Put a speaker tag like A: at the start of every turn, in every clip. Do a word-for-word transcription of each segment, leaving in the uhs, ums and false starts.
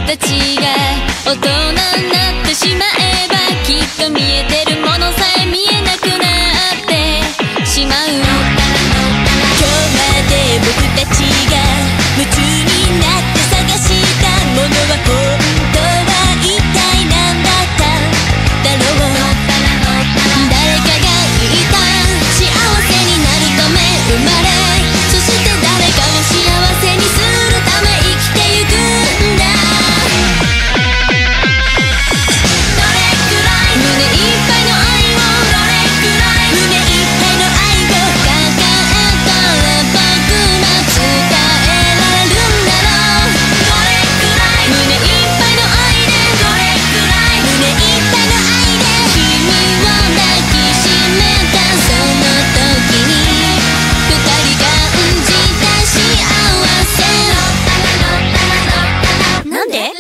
A: たちが大人になってしまえば、きっと見えてるものさえ見えなくなってしまう。今日まで僕たちが夢中になって探したものは本当は一体何だっただろう。誰かが言った幸せになるため生まれ、そして誰かを幸せにするため生きてゆくんだ。どれくらい胸いっぱいの愛を、どれくらい胸いっぱいの愛を抱えたら僕は伝えられるんだろう。どれくらい胸いっぱいの愛で、どれくらい胸いっぱいの愛で君を抱きしめたその時に二人感じた幸せ。なんで？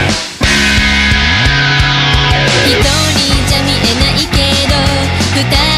A: 一人じゃ見えないけど二人